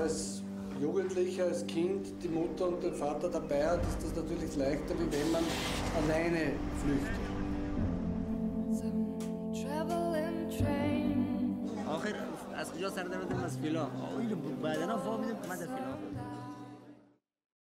als Jugendlicher, als Kind die Mutter und den Vater dabei hat, ist das natürlich leichter, wie wenn man alleine flüchtet. آخر از کجا سر دارد از فیلا بعدا فهمیدیم من در فیلا